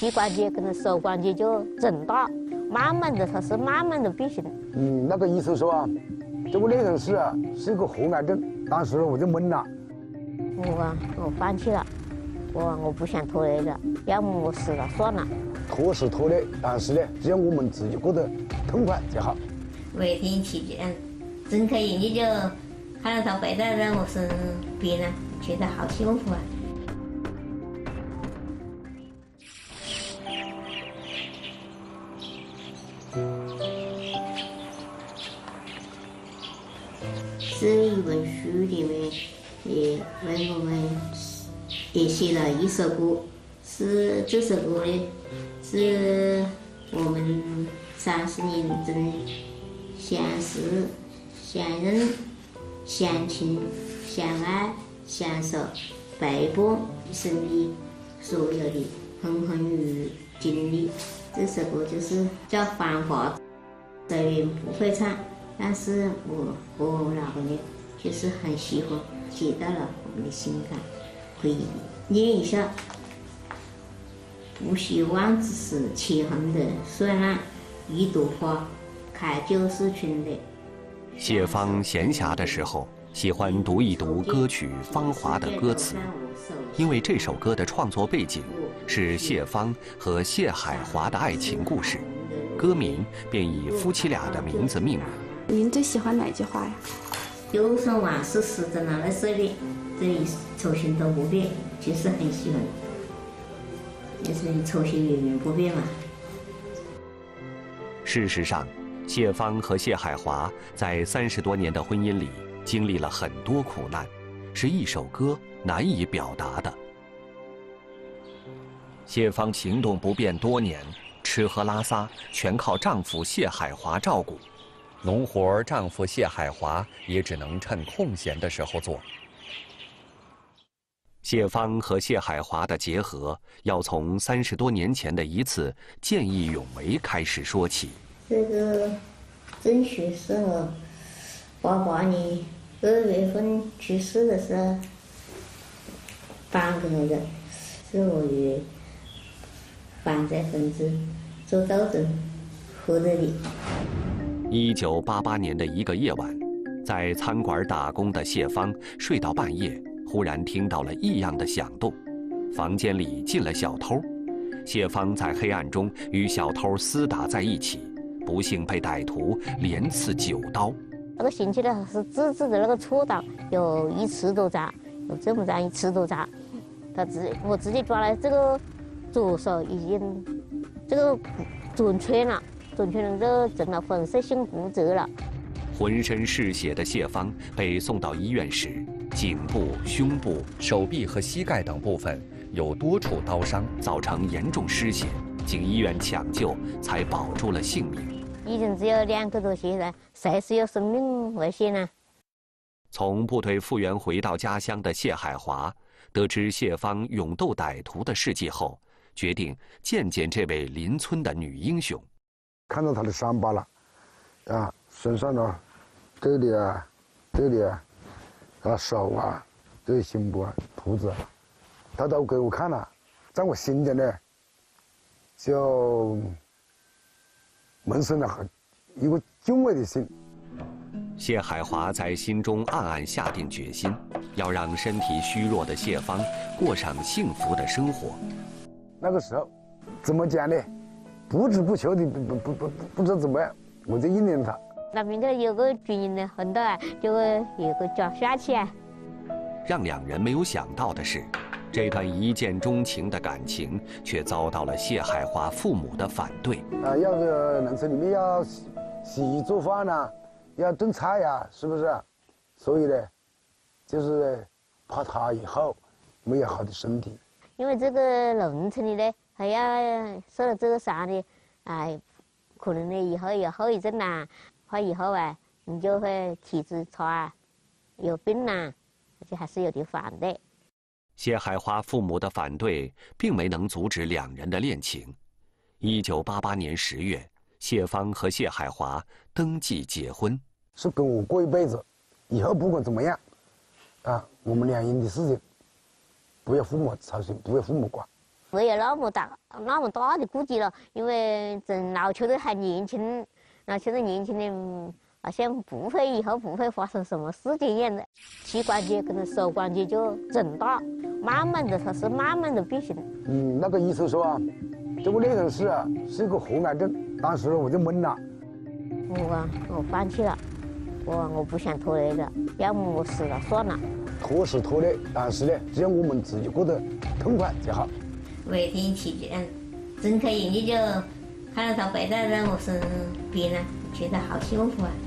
膝关节跟手关节就增大，慢慢的它是慢慢的变形。 那个医生说啊，这个类人是啊是一个后癌症，当时我就懵了。 我放弃了，我不想拖累了，要么我死了算了。 拖是拖累，但是呢，只要我们自己过得痛快就好。 每天起来睁开眼睛就看到他背在我身边了，觉得好幸福啊！这一本书里面也为我们也写了一首歌，是这首歌呢，是我们30年中相识、相认、相亲、相爱、相守、陪伴一生的所有的风风雨雨经历。这首歌就是叫《繁华》，虽然不会唱，但是我和我老公呢，就是很喜欢，写到了我们的情感，可以念一下。不希望只是浅红的绚烂，一朵花开就是春的。 谢芳闲暇的时候，喜欢读一读歌曲《芳华》的歌词，因为这首歌的创作背景是谢芳和谢海华的爱情故事，歌名便以夫妻俩的名字命名。 您最喜欢哪句话呀？ 就算往事始终拿来碎裂，这一初心都不变，就是很喜欢。就是初心永远不变嘛。 事实上，谢芳和谢海华在30多年的婚姻里经历了很多苦难，是一首歌难以表达的。谢芳行动不便多年，吃喝拉撒全靠丈夫谢海华照顾，农活丈夫谢海华也只能趁空闲的时候做。谢芳和谢海华的结合，要从30多年前的一次见义勇为开始说起。 这个郑旭是我88年2月份去世的时候搬过来的，是我与反对分子做斗争获得的。 1988年的一个夜晚，在餐馆打工的谢芳睡到半夜，忽然听到了异样的响动，房间里进了小偷。谢芳在黑暗中与小偷厮打在一起，不幸被歹徒连刺9刀。 那个刑期呢是自制的那个锉刀，有1尺多长，有这么长1尺多长。我直接抓来这个左手已经这个准穿了这整了粉碎性骨折了。 浑身是血的谢芳被送到医院时，颈部、胸部、手臂和膝盖等部分有多处刀伤，造成严重失血，经医院抢救才保住了性命。 已经只有2个多月了，谁是有生命危险呢？ 从部队复员回到家乡的谢海华，得知谢芳勇斗歹徒的事迹后，决定见见这位邻村的女英雄。 看到她的伤疤了，啊，身上呢，这里啊，手啊，这里胸部啊，肚子啊，她都给我看了，在我心里呢，就萌生了一个敬畏的心。 谢海华在心中暗暗下定决心，要让身体虚弱的谢芳过上幸福的生活。 那个时候，怎么讲呢？不知不觉的，不知道怎么样，我就应承他。 那边这有个军营的很大，就会有个叫下去啊。 让2人没有想到的是，这段一见钟情的感情却遭到了谢海华父母的反对。 要是农村里面要洗衣做饭啊，要炖菜呀，是不是？所以呢，就是怕他以后没有好的身体。 因为这个农村里呢，还要受了这个伤的，可能呢以后有后遗症啦，怕以后你就会体质差，有病啦，就还是有点反对。 谢海华父母的反对并没能阻止2人的恋情。1988年10月，谢芳和谢海华登记结婚， 是跟我过一辈子，以后不管怎么样，我们2人的事情不要父母操心，不要父母管， 没有那么大的顾忌了，因为正老邱都还年轻，老邱都年轻的，好像以后不会发生什么事情一样的。膝关节跟手关节就增大，慢慢的它是慢慢的变形。 那个医生说啊，这个类人是一个红癌症，当时我就懵了。 我放弃了，我不想拖累了，要么我死了算了。 拖是拖累，但是呢，只要我们自己过得痛快就好。 每天起床，睁开眼睛就看到他背在我身边了，觉得好幸福啊！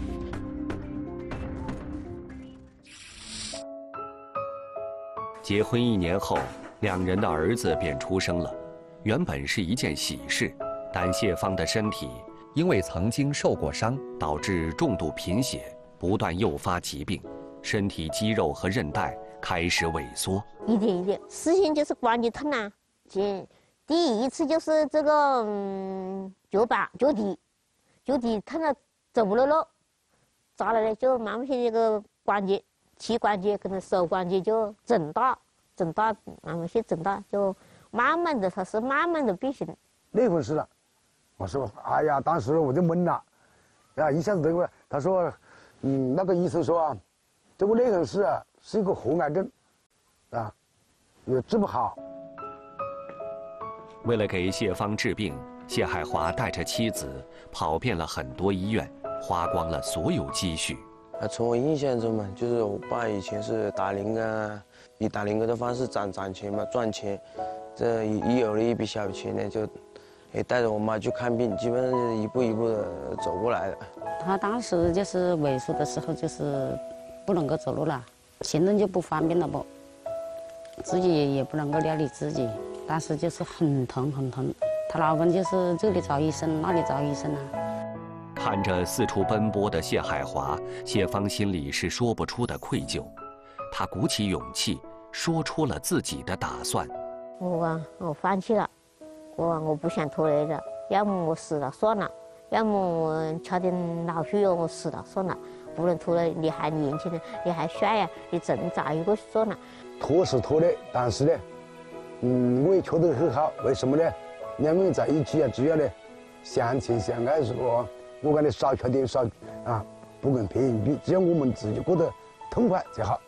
结婚1年后，2人的儿子便出生了。原本是一件喜事，但谢芳的身体因为曾经受过伤，导致重度贫血，不断诱发疾病，身体肌肉和韧带开始萎缩。 一点，事情就是关节痛啊。第一次就是这个脚底痛了，走不了路，咋了呢？就慢慢些这个膝关节跟手关节就增大，慢慢些增大，就慢慢的它是慢慢的变形。 那回事了，我说哎呀，当时我就懵了，一下子这个他说，那个医生说啊，这个类人是一个红癌症，也治不好。 为了给谢芳治病，谢海华带着妻子跑遍了很多医院，花光了所有积蓄。 从我印象中嘛，就是我爸以前是打零工，以打零工的方式攒钱嘛，赚钱。这一有了一笔小钱呢，就也带着我妈去看病，基本上就是一步一步的走过来的。 他当时就是萎缩的时候，就是不能够走路了，行动就不方便了不，自己也不能够料理自己。当时就是很疼，她老公就是这里找医生，那里找医生啊。 看着四处奔波的谢海华，谢芳心里是说不出的愧疚。她鼓起勇气，说出了自己的打算。 我放弃了，我不想拖累了，要么我死了算了，要么我吃点老鼠药我死了算了，不能拖累。你还年轻呢，你还帅呀，你真找一个算了。 拖是拖累，但是呢，我也觉得很好。为什么呢？两个人在一起只要呢相亲相爱，是不？我感觉少缺点不跟别人比，只要我们自己过得痛快就好。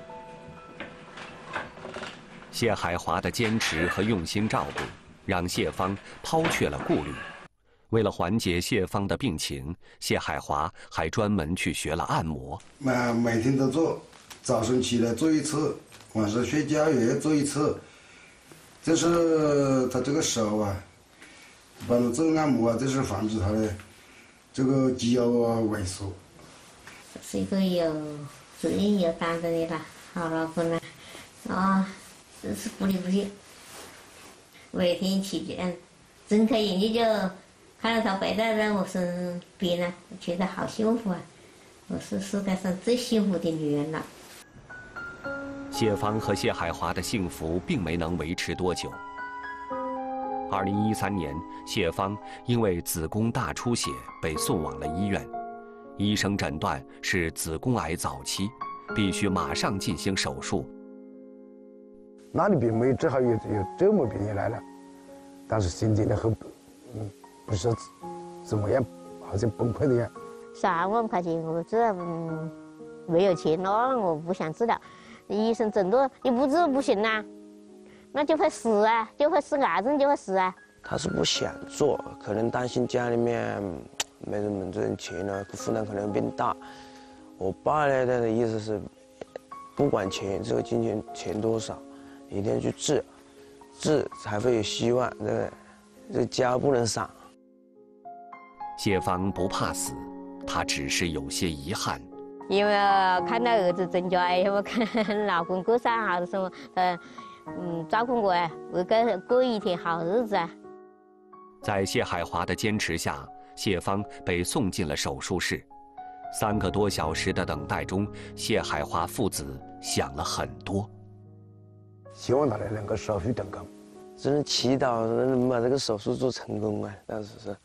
谢海华的坚持和用心照顾，让谢芳抛却了顾虑。为了缓解谢芳的病情，谢海华还专门去学了按摩。 每天都做，早上起来做一次，晚上睡觉也要做一次。这是他这个手帮他做按摩这是防止他的这个肌肉萎缩。 是一个有责任有担当的啦，好老公啦，真是不离不弃。每天起床，睁开眼睛就看到他背在我身边了，我觉得好幸福啊！我是世界上最幸福的女人了。 谢芳和谢海华的幸福并没能维持多久。2013年，谢芳因为子宫大出血被送往了医院，医生诊断是子宫癌早期，必须马上进行手术。 那里病没治好，有这么病也来了，但是心情呢不是怎么样，好像崩溃的样。 3万块钱我治，没有钱那我不想治了。医生诊断你不治不行啊，那就会死啊，就会是癌症就会死啊。 他是不想做，可能担心家里面没什么挣钱了，负担可能变大。我爸呢，他的意思是，不管钱这个金钱多少，一定要去治才会有希望，这个家不能散。 谢芳不怕死，她只是有些遗憾。 因为看到儿子增加，我看老公过上好的生活，照顾我我过一天好日子啊。 在谢海华的坚持下，谢芳被送进了手术室。3个多小时的等待中，谢海华父子想了很多。 希望他能够手术成功， 只能祈祷能把这个手术做成功啊！当时是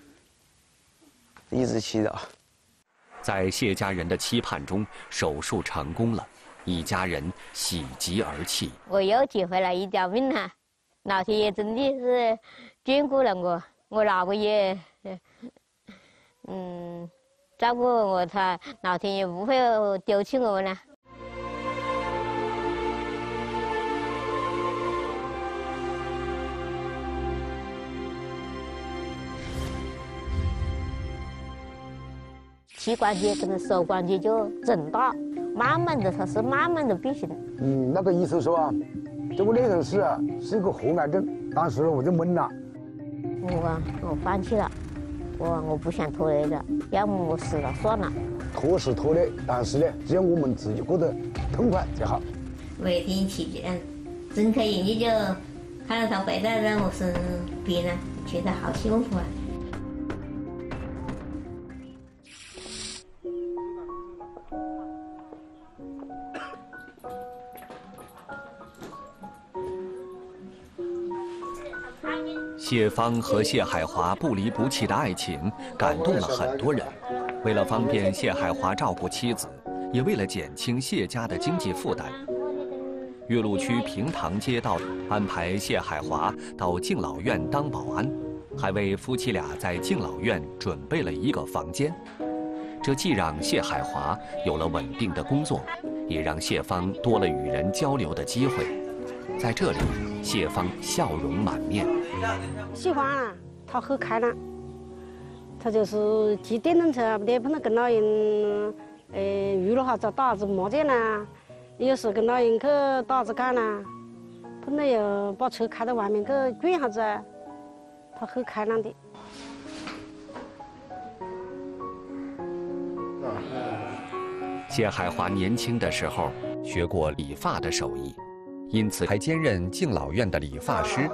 一直祈祷。 在谢家人的期盼中，手术成功了，一家人喜极而泣。 我又捡回来一条命了， 老天爷真的是眷顾了我，我老婆也照顾我，他老天爷不会丢弃我们了。膝关节跟手关节就整大，慢慢的它是慢慢的变形。 那个医生说啊，这个那人是一个红癌症，当时我就懵了。 我放弃了，我不想拖累了，要么我死了算了。 拖是拖累，但是呢，只要我们自己过得痛快就好。 每天睁开眼睛就看到他摆在我身边了，觉得好幸福啊。 谢芳和谢海华不离不弃的爱情感动了很多人。为了方便谢海华照顾妻子，也为了减轻谢家的经济负担，岳麓区平塘街道安排谢海华到敬老院当保安，还为夫妻俩在敬老院准备了一个房间。这既让谢海华有了稳定的工作，也让谢芳多了与人交流的机会。在这里，谢芳笑容满面。 喜欢啊，他很开朗，他就是骑电动车不得碰到跟老人，娱乐下子打子麻将啦，有时跟老人去打子干啦，碰到又把车开到外面去转下子，他很开朗的。 谢海华年轻的时候学过理发的手艺，因此还兼任敬老院的理发师。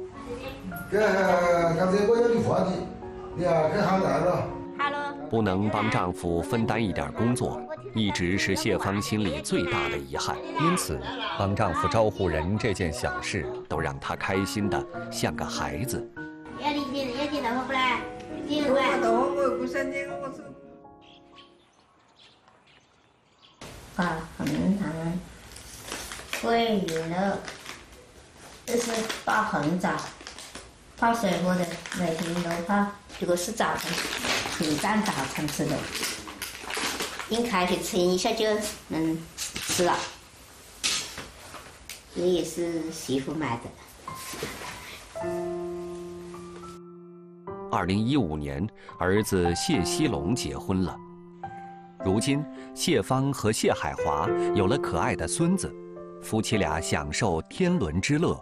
不能帮丈夫分担一点工作，一直是谢芳心里最大的遗憾。因此，帮丈夫招呼人这件小事，都让她开心的像个孩子。 要剪头发不来？剪不来。我不想剪，我是。把红糖、桂圆肉，这是大红枣，泡水喝的，每天都泡。这个是早晨，很赞早晨吃的，用开水蒸一下就能吃了。这也是媳妇买的。 2015年，儿子谢希龙结婚了。如今，谢芳和谢海华有了可爱的孙子，夫妻俩享受天伦之乐。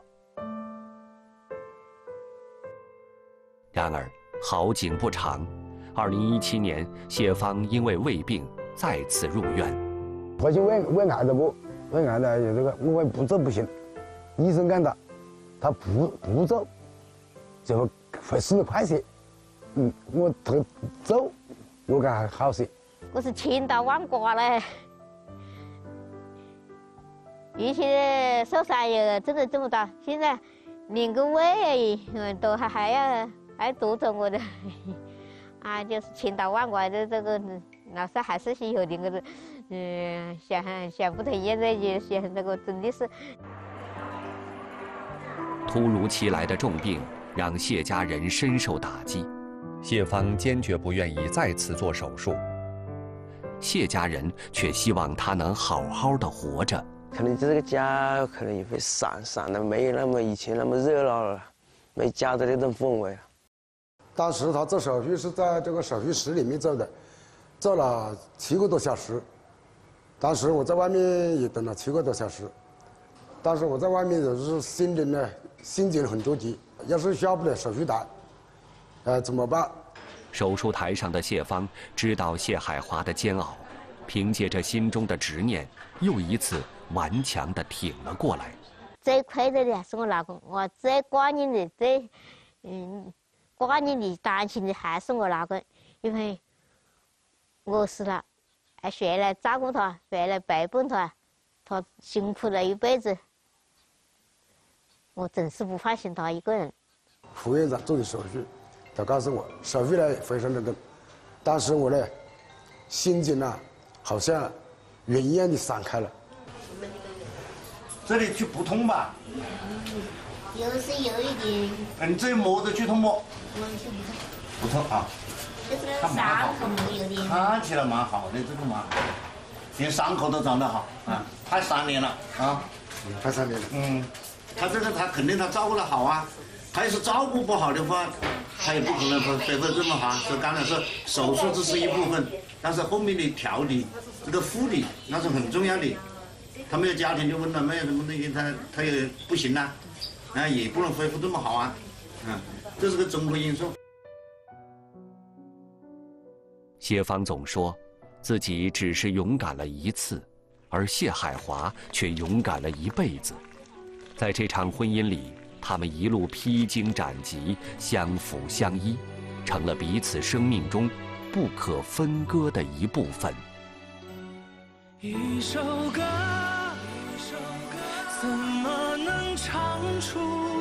然而，好景不长，2017年，谢芳因为胃病再次入院。 发现胃癌的不，胃癌的有这个，我不走不行，医生讲的，他不走就会死得快些。我这个走，我感还好些。 我是千刀万剐嘞，以前受伤也真的这么大，现在连个胃都还要夺走我的，啊，就是千刀万剐的这个，老是还是有点个，想不通，现在也想这个真的是。 突如其来的重病让谢家人深受打击，谢芳坚决不愿意再次做手术。谢家人却希望他能好好的活着。 可能这个家可能也会散的，没有那么以前那么热闹了，没家的那种氛围了。 当时他做手术是在这个手术室里面做的，做了7个多小时。当时我在外面也等了7个多小时。当时我在外面就是心情很着急，要是下不了手术台，怎么办？ 手术台上的谢芳知道谢海华的煎熬，凭借着心中的执念，又一次顽强地挺了过来。 最快乐的还是我老公，我最挂念的、挂念的、担心的还是我老公，因为我死了，还谁来照顾他，谁来陪伴他？他辛苦了一辈子，我真是不放心他一个人。 副院长做的手术。他告诉我，手术呢非常的重，当时我呢，心情啊，好像云一样的散开了。 这里去不通吧？ 就是有一点， 你这磨着去痛不？ 我是不痛啊， 就是那个伤口有点。 看起来蛮好的，这个蛮好，连伤口都长得好啊，快3年了啊， 快3年了。 他这个他肯定他照顾得好啊，他要是照顾不好的话，他也不可能恢复这么好。所以刚才说手术只是一部分，但是后面的调理、这个护理那是很重要的。他没有家庭就问了，没有什么那些他也不行啊，也不能恢复这么好啊，这是个综合因素。 谢芳总说，自己只是勇敢了1次，而谢海华却勇敢了1辈子。在这场婚姻里，他们一路披荆斩棘，相扶相依，成了彼此生命中不可分割的一部分。 一首歌，怎么能唱出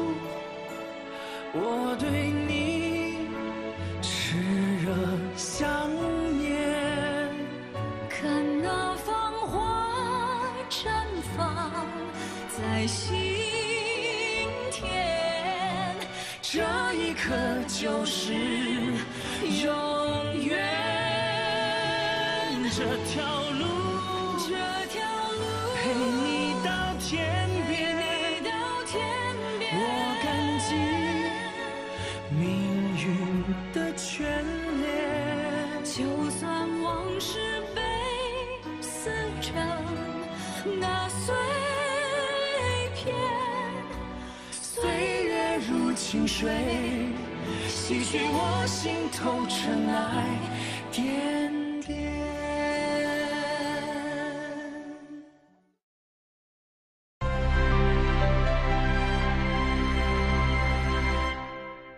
我对你炽热想念？ 看那芳华绽放在心田， 这一刻就是永远。这条路。陪你到天边，我感激命运的眷恋。 就算往事被撕成那碎片， 岁月如清水，洗去我心头尘埃，点点。